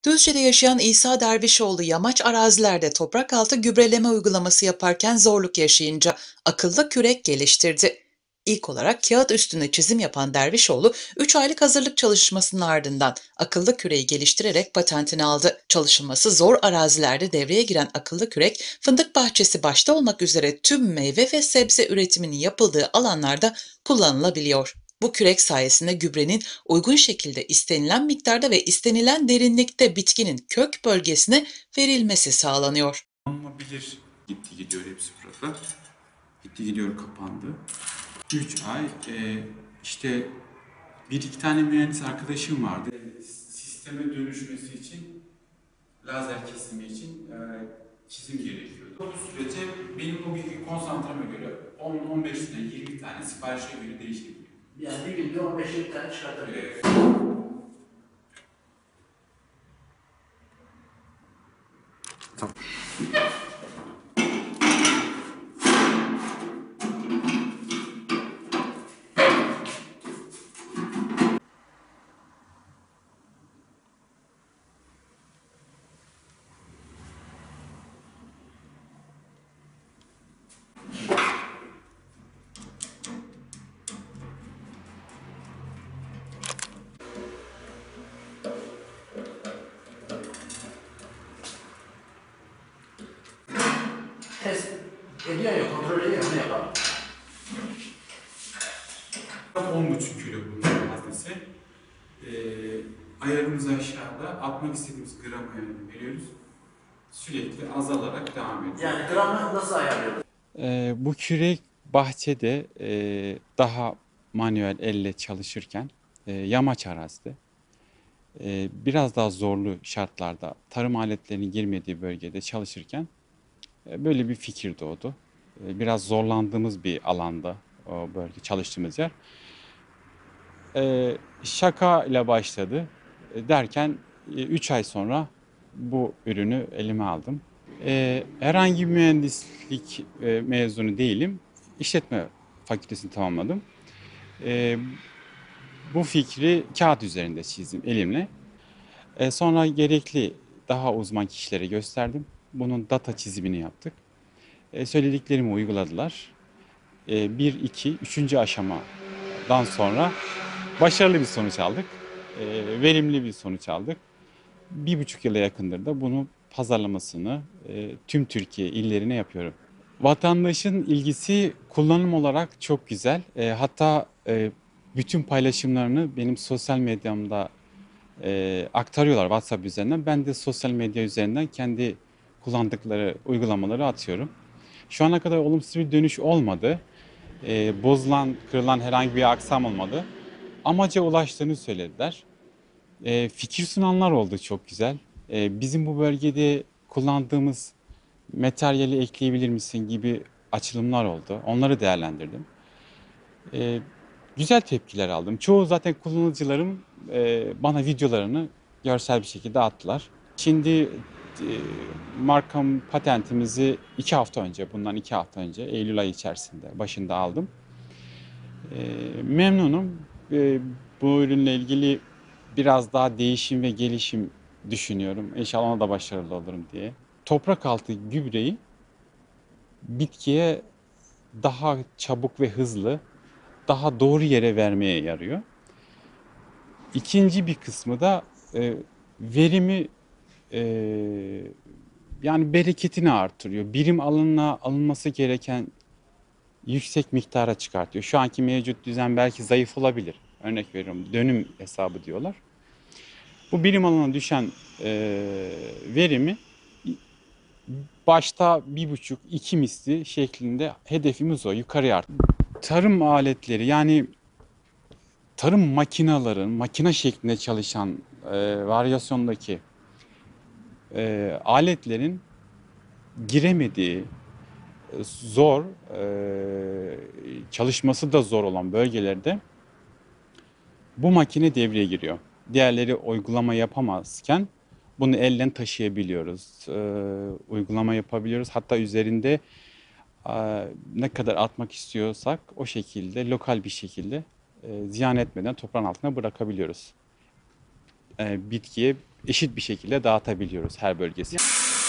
Düzce'de yaşayan İsa Dervişoğlu yamaç arazilerde toprak altı gübreleme uygulaması yaparken zorluk yaşayınca akıllı kürek geliştirdi. İlk olarak kağıt üstüne çizim yapan Dervişoğlu, 3 aylık hazırlık çalışmasının ardından akıllı küreği geliştirerek patentini aldı. Çalışılması zor arazilerde devreye giren akıllı kürek, fındık bahçesi başta olmak üzere tüm meyve ve sebze üretiminin yapıldığı alanlarda kullanılabiliyor. Bu kürek sayesinde gübrenin uygun şekilde istenilen miktarda ve istenilen derinlikte bitkinin kök bölgesine verilmesi sağlanıyor. Kullanılabilir. Gitti gidiyor hepsi burada. Gitti gidiyor kapandı. 3 ay işte bir iki tane mühendis arkadaşım vardı. Sisteme dönüşmesi için lazer kesimi için çizim gerekiyordu. Bu sürece benim o bilgi konsantrama göre 10-15 tane 20 tane siparişe göre değişebiliyor. Yani bir günde 15-20 tane çıkartabiliyoruz. Tamam. Test ediyor ya, kontrol ediyor, onu yapalım. 10,5 kilo bunun maddesi. Ayarımız aşağıda, atmak istediğimiz gram ayarını veriyoruz. Sürekli azalarak devam ediyor. Yani gramı nasıl ayarlıyoruz? Bu kürek bahçede daha manuel elle çalışırken yamaç arazide biraz daha zorlu şartlarda tarım aletlerinin girmediği bölgede çalışırken böyle bir fikir doğdu. Biraz zorlandığımız bir alanda o bölge çalıştığımız yer. Şaka ile başladı. Derken 3 ay sonra bu ürünü elime aldım. Herhangi bir mühendislik mezunu değilim. İşletme fakültesini tamamladım. Eee, Bu fikri kağıt üzerinde çizdim elimle. Sonra gerekli daha uzman kişilere gösterdim. Bunun data çizimini yaptık. Söylediklerimi uyguladılar. 1, 2, 3. aşamadan sonra başarılı bir sonuç aldık. Verimli bir sonuç aldık. 1,5 yıla yakındır da bunu pazarlamasını tüm Türkiye illerine yapıyorum. Vatandaşın ilgisi kullanım olarak çok güzel. Hatta bütün paylaşımlarını benim sosyal medyamda aktarıyorlar WhatsApp üzerinden. Ben de sosyal medya üzerinden kendi kullandıkları uygulamaları atıyorum. Şu ana kadar olumsuz bir dönüş olmadı. Bozulan, kırılan herhangi bir aksam olmadı. Amaca ulaştığını söylediler. Fikir sunanlar oldu çok güzel. Bizim bu bölgede kullandığımız materyali ekleyebilir misin gibi açılımlar oldu. Onları değerlendirdim. Güzel tepkiler aldım. Çoğu zaten kullanıcılarım bana videolarını görsel bir şekilde attılar. Şimdi markam patentimizi 2 hafta önce, bundan 2 hafta önce Eylül ayı içerisinde başında aldım. Memnunum. Bu ürünle ilgili biraz daha değişim ve gelişim düşünüyorum. İnşallah ona da başarılı olurum diye. Toprak altı gübreyi bitkiye daha çabuk ve hızlı, daha doğru yere vermeye yarıyor. İkinci bir kısmı da verimi e, yani bereketini artırıyor. Birim alınması gereken yüksek miktara çıkartıyor. Şu anki mevcut düzen belki zayıf olabilir. Örnek veriyorum, dönüm hesabı diyorlar. Bu birim alana düşen verimi başta 1,5-2 misli şeklinde hedefimiz o. Yukarıya art. Tarım aletleri, yani tarım makinaların makine şeklinde çalışan varyasyondaki aletlerin giremediği zor, çalışması da zor olan bölgelerde bu makine devreye giriyor. Diğerleri uygulama yapamazken bunu elden taşıyabiliyoruz, uygulama yapabiliyoruz. Hatta üzerinde ne kadar atmak istiyorsak o şekilde, lokal bir şekilde ziyan etmeden toprağın altına bırakabiliyoruz. Bitkiye eşit bir şekilde dağıtabiliyoruz her bölgesi.